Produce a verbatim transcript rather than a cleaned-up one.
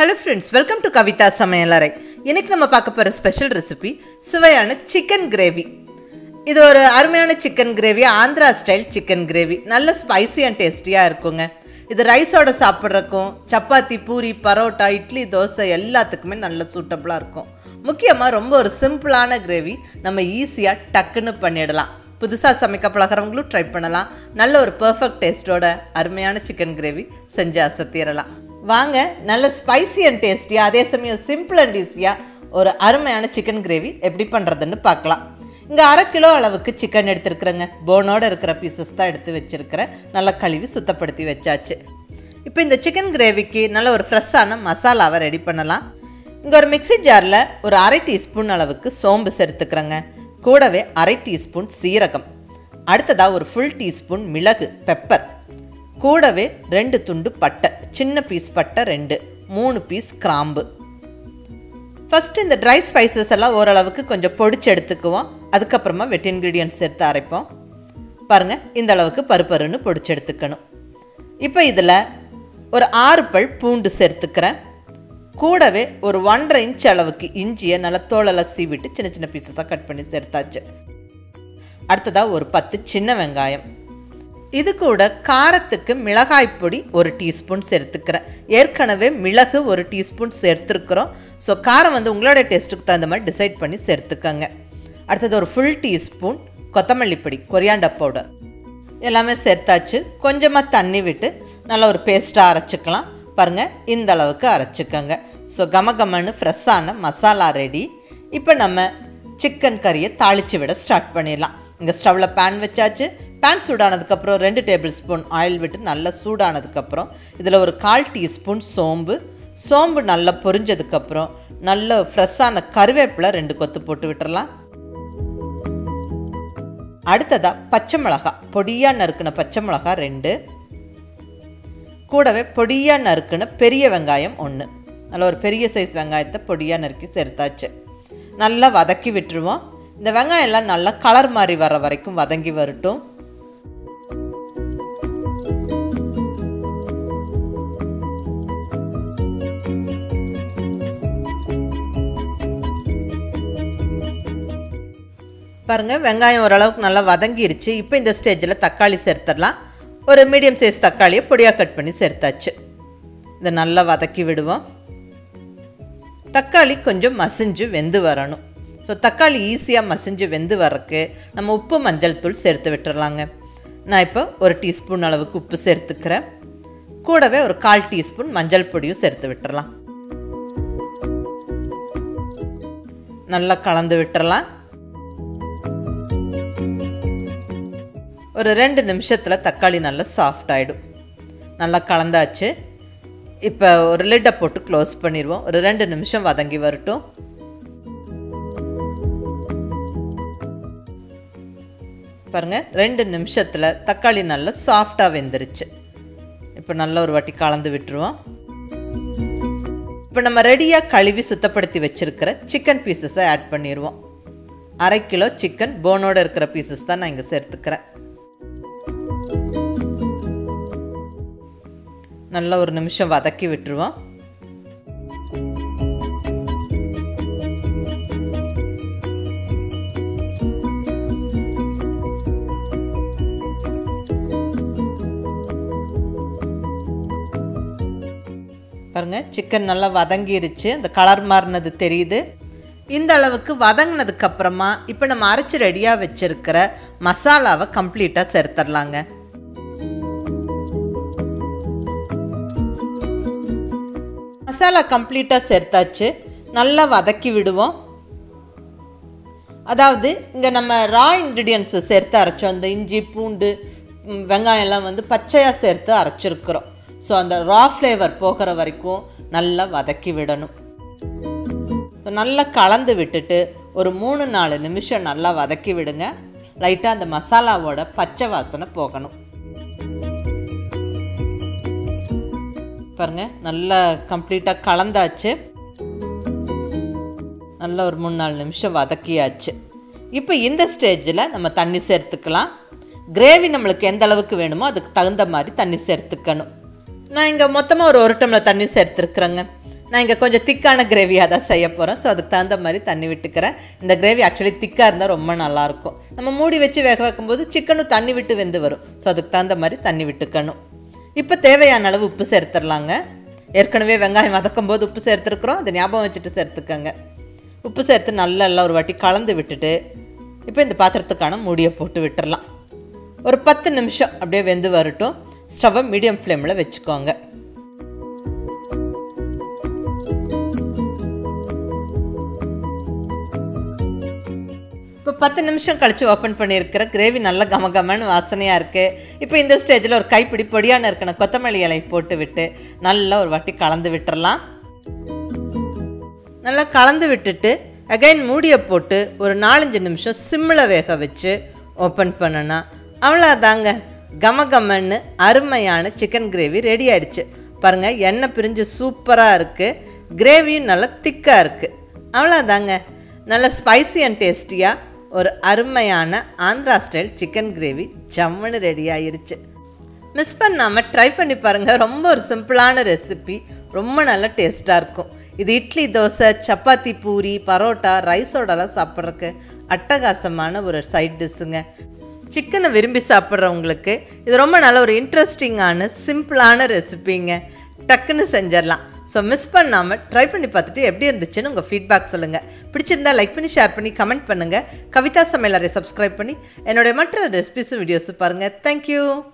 Hello friends, welcome to KAVITHASAMAYALARAI. இன்னைக்கு நம்ம பார்க்க போற ஸ்பெஷல் ரெசிபி சுவையான chicken gravy. இது ஒரு அருமையான chicken gravy, Andhra style chicken gravy. நல்ல ஸ்பைசி அண்ட் டேஸ்டியா இருக்குங்க. இது ரைஸோட சாப்பிட்றதுக்கும் சப்பாத்தி, பூரி, பரோட்டா, இட்லி, தோசை எல்லாத்துக்குமே நல்ல சூட்டபிளா இருக்கும். முக்கியமா ரொம்ப ஒரு சிம்பிளான கிரேவி நம்ம ஈஸியா டக்குன்னு பண்ணிடலாம். புதுசா சமைக்க பழகிறவங்களும் ட்ரை பண்ணலாம். நல்ல ஒரு பெர்ஃபெக்ட் டேஸ்டோட அருமையான chicken gravy செஞ்சு அசத்திரலாம். வாங்க நல்ல ஸ்பைசி அண்ட் டேஸ்டியா அதே சமயம் சிம்பிள் அண்ட் ஈஸியா ஒரு அருமையான சிக்கன் கிரேவி எப்படி பண்ணுறதுன்னு பார்க்கலாம். இங்கே அரை கிலோ அளவுக்கு சிக்கன் எடுத்துருக்குறேங்க. போனோடு இருக்கிற பீசஸ் தான் எடுத்து வச்சுருக்கிறேன். நல்லா கழுவி சுத்தப்படுத்தி வச்சாச்சு. இப்போ இந்த சிக்கன் கிரேவிக்கு நல்ல ஒரு ஃப்ரெஷ்ஷான மசாலாவை ரெடி பண்ணலாம். இங்கே ஒரு மிக்சி ஜாரில் ஒரு அரை டீஸ்பூன் அளவுக்கு சோம்பு சேர்த்துக்கிறேங்க. கூடவே அரை டீஸ்பூன் சீரகம், அடுத்ததாக ஒரு ஃபுல் டீஸ்பூன் மிளகு பெப்பர், கூடவே ரெண்டு துண்டு பட்டை, சின்ன பீஸ் பட்டை ரெண்டு, மூணு பீஸ் கிராம்பு. ஃபஸ்ட்டு இந்த ட்ரை ஸ்பைசஸ் எல்லாம் ஓரளவுக்கு கொஞ்சம் பொடிச்சு எடுத்துக்குவோம். அதுக்கப்புறமா வெட் இன்க்ரீடியன்ட்ஸ் சேர்த்து அரைப்போம். பாருங்கள், இந்த அளவுக்கு பருப்பருன்னு பொடிச்சு எடுத்துக்கணும். இப்போ இதில் ஒரு ஆறு பல் பூண்டு சேர்த்துக்கிறேன். கூடவே ஒரு ஒன்றரை இன்ச் அளவுக்கு இஞ்சியை நல்லா தோலெல்லாம் சீவிட்டு சின்ன சின்ன பீசஸாக கட் பண்ணி சேர்த்தாச்சு. அடுத்ததாக ஒரு பத்து சின்ன வெங்காயம். இது கூட காரத்துக்கு மிளகாய் பொடி ஒரு டீஸ்பூன் சேர்த்துக்கிறேன். ஏற்கனவே மிளகு ஒரு டீஸ்பூன் சேர்த்துருக்குறோம். ஸோ காரம் வந்து உங்களோட டேஸ்ட்டுக்கு தகுந்த மாதிரி டிசைட் பண்ணி சேர்த்துக்கங்க. அடுத்தது ஒரு ஃபுல் டீஸ்பூன் கொத்தமல்லி பொடி, கொரியாண்டர் பவுடர் எல்லாமே சேர்த்தாச்சு. கொஞ்சமாக தண்ணி விட்டு நல்லா ஒரு பேஸ்ட்டாக அரைச்சிக்கலாம். பாருங்கள், இந்த அளவுக்கு அரைச்சிக்கோங்க. ஸோ கம கமன்னு ஃப்ரெஷ்ஷான மசாலா ரெடி. இப்போ நம்ம சிக்கன் கறியை தாளித்து விட ஸ்டார்ட் பண்ணிடலாம். இங்கே ஸ்டவ்வில் பேன் வச்சாச்சு. பேன் சூடானதுக்கப்புறம் ரெண்டு டேபிள் ஸ்பூன் ஆயில் விட்டு நல்லா சூடானதுக்கப்புறம் இதில் ஒரு கால் டீஸ்பூன் சோம்பு, சோம்பு நல்லா பொரிஞ்சதுக்கப்புறம் நல்ல ஃப்ரெஷ்ஷான கருவேப்பிலை ரெண்டு கொத்து போட்டு விட்டுறலாம். அடுத்ததாக பச்சை மிளகா, பொடியாக நறுக்கின பச்சை மிளகா ரெண்டு, கூடவே பொடியாக நறுக்கின பெரிய வெங்காயம் ஒன்று. நல்ல ஒரு பெரிய சைஸ் வெங்காயத்தை பொடியாக நறுக்கி சேர்த்தாச்சு. நல்லா வதக்கி விட்டுருவோம். இந்த வெங்காயம் எல்லாம் நல்லா கலர் மாதிரி வர வரைக்கும் வதங்கி வரட்டும். பாருங்கள், வெங்காயம் ஓரளவுக்கு நல்லா வதங்கிருச்சு. இப்போ இந்த ஸ்டேஜில் தக்காளி சேர்த்துடலாம். ஒரு மீடியம் சைஸ் தக்காளியை பொடியாக கட் பண்ணி சேர்த்தாச்சு. இதை நல்லா வதக்கி விடுவோம். தக்காளி கொஞ்சம் மசிஞ்சு வெந்து வரணும். ஸோ தக்காளி ஈஸியாக மசிஞ்சு வெந்து வரக்கு நம்ம உப்பு மஞ்சள் தூள் சேர்த்து விட்டுறலாங்க. நான் இப்போ ஒரு டீஸ்பூன் அளவுக்கு உப்பு சேர்த்துக்கிறேன். கூடவே ஒரு கால் டீஸ்பூன் மஞ்சள் பொடியும் சேர்த்து விட்டுறலாம். நல்லா கலந்து விட்டுறலாம். ஒரு ரெண்டு நிமிஷத்தில் தக்காளி நல்லா சாஃப்ட் ஆகிடும். நல்லா கலந்தாச்சு. இப்போ ஒரு லிட்டை போட்டு க்ளோஸ் பண்ணிடுவோம். ஒரு ரெண்டு நிமிஷம் வதங்கி வரட்டும். பாருங்கள், ரெண்டு நிமிஷத்தில் தக்காளி நல்லா சாஃப்டாக வெந்துருச்சு. இப்போ நல்லா ஒரு வாட்டி கலந்து விட்டுருவோம். இப்போ நம்ம ரெடியாக கழுவி சுத்தப்படுத்தி வச்சுருக்கிற சிக்கன் பீசஸை ஆட் பண்ணிடுவோம். அரை கிலோ சிக்கன் போனோடு இருக்கிற பீசஸ் தான் நான் இங்கே சேர்த்துக்கிறேன். நல்லா ஒரு நிமிஷம் வதக்கி விட்டுருவோம். பாருங்கள், சிக்கன் நல்லா வதங்கிருச்சு. இந்த கலர் மாறினது தெரியுது. இந்த அளவுக்கு வதங்கினதுக்கப்புறமா இப்போ நம்ம அரைச்சி ரெடியாக வச்சுருக்கிற மசாலாவை கம்ப்ளீட்டாக சேர்த்துடலாங்க. மசாலா கம்ப்ளீட்டாக சேர்த்தாச்சு. நல்லா வதக்கி விடுவோம். அதாவது இங்கே நம்ம ரா இன்க்ரீடியன்ஸு சேர்த்து அரைச்சோம். இந்த இஞ்சி, பூண்டு, வெங்காயம் எல்லாம் வந்து பச்சையாக சேர்த்து அரைச்சிருக்கிறோம். ஸோ அந்த ரா ஃப்ளேவர் போகிற வரைக்கும் நல்லா வதக்கி விடணும். நல்லா கலந்து விட்டுட்டு ஒரு மூணு நாலு நிமிஷம் நல்லா வதக்கி விடுங்க. லைட்டாக அந்த மசாலாவோட பச்சை வாசனை போகணும். பாருங்கள், நல்லா கம்ப்ளீட்டாக கலந்தாச்சு. நல்லா ஒரு மூணு நாலு நிமிஷம் வதக்கியாச்சு. இப்போ இந்த ஸ்டேஜில் நம்ம தண்ணி சேர்த்துக்கலாம். கிரேவி நம்மளுக்கு எந்த அளவுக்கு வேணுமோ அதுக்கு தகுந்த மாதிரி தண்ணி சேர்த்துக்கணும். நான் இங்கே மொத்தமாக ஒரு ஒரு டம்ளர் தண்ணி சேர்த்துருக்குறேங்க. நான் இங்கே கொஞ்சம் திக்கான கிரேவியாக தான் செய்ய போகிறேன். ஸோ அதுக்கு தகுந்த மாதிரி தண்ணி விட்டுக்கிறேன். இந்த கிரேவி ஆக்சுவலி திக்காக இருந்தால் ரொம்ப நல்லாயிருக்கும். நம்ம மூடி வச்சு வேக வைக்கும்போது சிக்கனும் தண்ணி விட்டு வெந்து வரும். ஸோ அதுக்கு தகுந்த மாதிரி தண்ணி விட்டுக்கணும். இப்போ தேவையான அளவு உப்பு சேர்த்துடலாங்க. ஏற்கனவே வெங்காயம் வதக்கும் போது உப்பு சேர்த்துருக்குறோம். அதை ஞாபகம் வச்சுட்டு சேர்த்துக்கோங்க. உப்பு சேர்த்து நல்லா எல்லாம் ஒரு வாட்டி கலந்து விட்டுட்டு இப்போ இந்த பாத்திரத்துக்கான மூடியை போட்டு விட்டுடலாம். ஒரு பத்து நிமிஷம் அப்படியே வெந்து வரட்டும். ஸ்டவ்வை மீடியம் ஃப்ளேமில் வச்சுக்கோங்க. இப்போ பத்து நிமிஷம் கழித்து ஓப்பன் பண்ணியிருக்கிற கிரேவி நல்ல கமகமன்னு வாசனையாக இருக்குது. இப்போ இந்த ஸ்டேஜில் ஒரு கைப்பிடி பொடியான இருக்கணும் கொத்தமல்லி இலை போட்டு விட்டு நல்லா ஒரு வாட்டி கலந்து விட்டுறலாம். நல்லா கலந்து விட்டுட்டு அகைன் மூடியை போட்டு ஒரு நாலஞ்சு நிமிஷம் சிம்மில் வேக வச்சு ஓப்பன் பண்ணனா அவ்வளோதாங்க. கமகமன்னு அருமையான சிக்கன் கிரேவி ரெடி ஆகிடுச்சு. பாருங்கள், எண்ணெய் பிரிஞ்சு சூப்பராக இருக்குது. கிரேவியும் நல்லா திக்காக இருக்குது. அவ்வளோதாங்க. நல்ல ஸ்பைசி அண்ட் டேஸ்டியாக ஒரு அருமையான ஆந்திரா ஸ்டைல் சிக்கன் கிரேவி ஜம்முன்னு ரெடி ஆயிருச்சு. மிஸ் பண்ணாமல் ட்ரை பண்ணி பாருங்கள். ரொம்ப ஒரு சிம்பிளான ரெசிபி, ரொம்ப நல்ல டேஸ்ட்டாக இருக்கும். இது இட்லி, தோசை, சப்பாத்தி, பூரி, பரோட்டா, ரைஸோடலாம் சாப்பிட்றதுக்கு அட்டகாசமான ஒரு சைட் டிஷ்ஷுங்க. சிக்கனை விரும்பி சாப்பிட்றவங்களுக்கு இது ரொம்ப நல்ல ஒரு இன்ட்ரெஸ்டிங்கான சிம்பிளான ரெசிபிங்க. டக்குன்னு செஞ்சிடலாம். ஸோ மிஸ் பண்ணாமல் ட்ரை பண்ணி பார்த்துட்டு எப்படி இருந்துச்சுன்னு உங்கள் ஃபீட்பேக் சொல்லுங்கள். பிடிச்சிருந்தால் லைக் பண்ணி ஷேர் பண்ணி கமெண்ட் பண்ணுங்கள். கவிதா சமையலறை சப்ஸ்கிரைப் பண்ணி என்னுடைய மற்ற ரெசிபிஸும் வீடியோஸும் பாருங்கள். தேங்க்யூ.